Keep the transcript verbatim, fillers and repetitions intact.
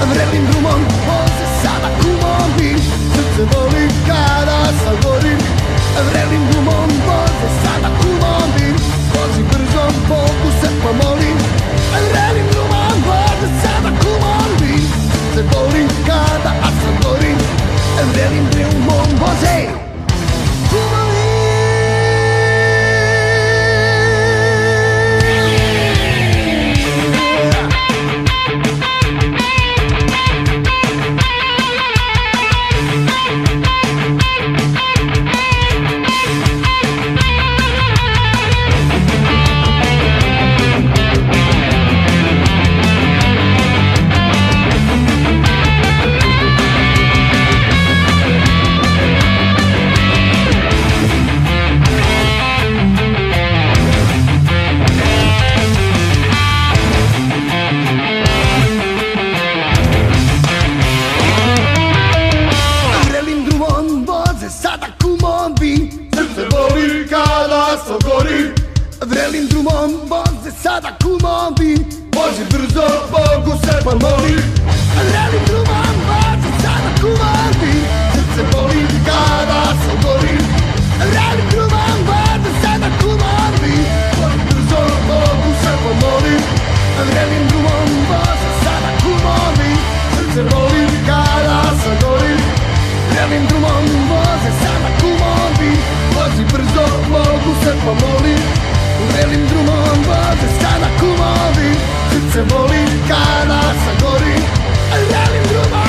Vrelim drumom, voze sada kumovi, srce boli kada sagorim. Vrelim drumom, voze sada kumovi, vozi brzo, Bogu se pomolim. Vrelim drumom, voze sada kumovi, srce boli kada sagorim. Vrelim drumom, voze kumovi. Vrelim drumom, voze sada kumovi, vozi brzo, Bogu se pomoli. Vrelim drumom, voze sada kumovi, srce boli kada se gori. Vrelim drumom, voze sada kumovi, vozi brzo, Bogu se pomoli. Vrelim drumom, voze sada kumovi, srce boli kada se gori. Vrelim drumom, voze sada kumovi, vozi brzo, Bogu se pomoli. Vrelim drumom, voze sada kumovi, srce boli kada sagori. Vrelim drumom